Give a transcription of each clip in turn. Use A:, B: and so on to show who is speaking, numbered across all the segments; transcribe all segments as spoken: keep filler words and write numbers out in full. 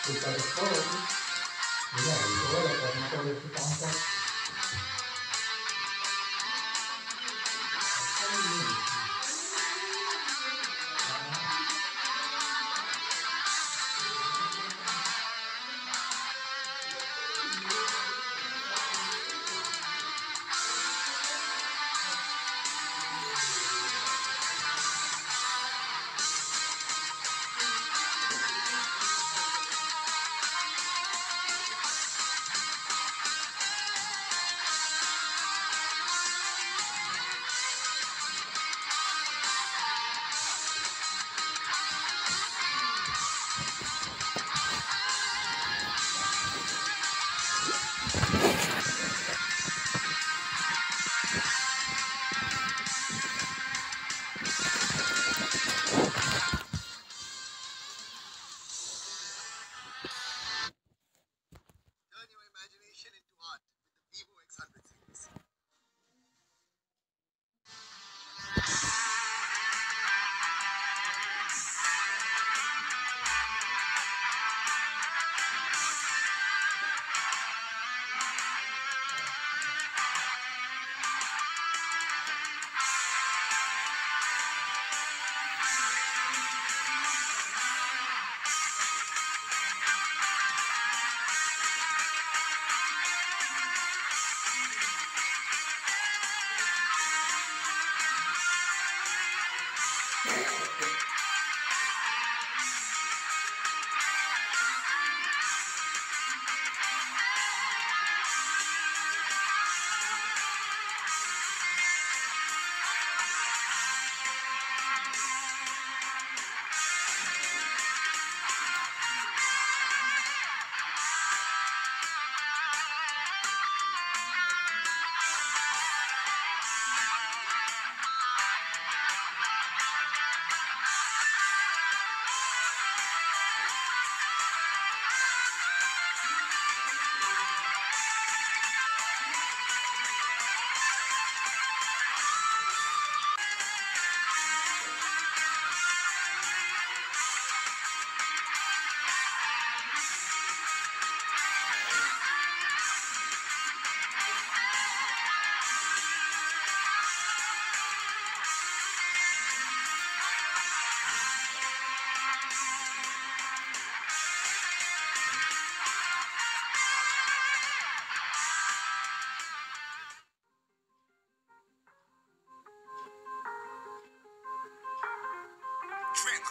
A: Culpa de todo. Mira, y todo lo que no puede ser tanto.
B: Trim.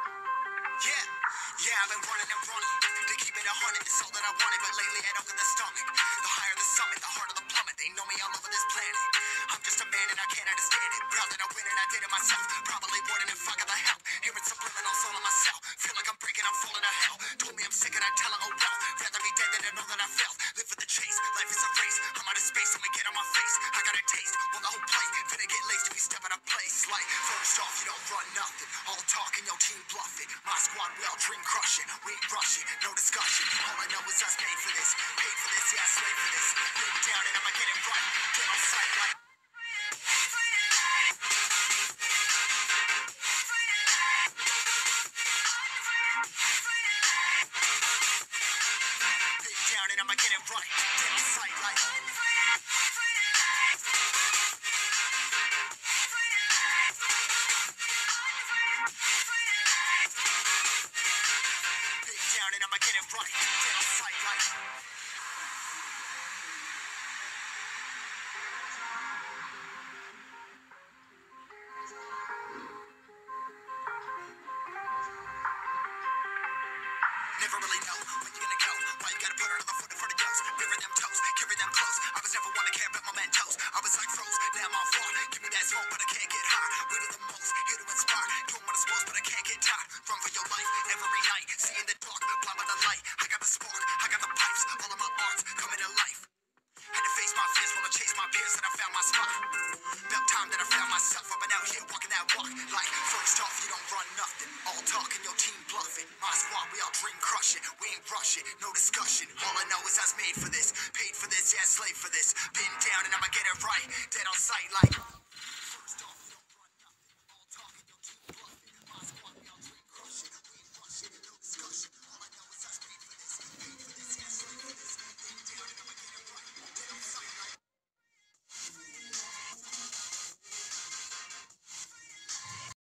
B: Yeah, yeah, I've been running and running to keep it a hundred. It's all that I wanted, but lately I don't get the stomach. The higher the summit, the harder the plummet. They know me all over this planet. I'm just a man and I can't understand it. Proud that I win and I did it myself. Probably wouldn't if I got the help. Hearing subliminals all on myself. Feel like I'm breaking, I'm falling to hell. Told me I'm sick and I tell her, oh well. Rather be dead than to know that I failed. Live for the chase, life is a race. I'm out of space, I'ma get on my face. I got a taste, well the whole plate. Finna get laced if you step out of place. Like, first off, you don't run nothing. All talking, your team bluffing. My squad, we all dream crushing. We ain't rushing, no discussion. All I know is us made for this. Paid for this, yeah, slave for this. Been down and I'ma get it right. Get on sight like. Been down and I'ma get it right. Get on sight like. Big down and I'ma get it right. Get on sight like. Never really know when you're gonna go. Why you gotta put another foot in front of yours? Bury them toes, carry them close. I was never one to care about my mentos. I was like froze, now I'm on floor. Give me that smoke, but I can't get high. We need the most, here to inspire. Doing what I'm supposed, but I can't get tired. Run for your life every night. See in the dark, blind by the light. I got the spark, I got the pipes. All of my arts coming to life. Had to face my fears while I chase my peers, and I found my spot. About time that I found myself. I've been out here walking that walk. Like, first off, you don't run nothing. All talking, your team bluffing. My squad, we all dream crushing. We ain't rushing, no discussion. All I know is I was made for this. Paid for this, yeah, slave for this. Been down and I'ma get it right. Dead on sight.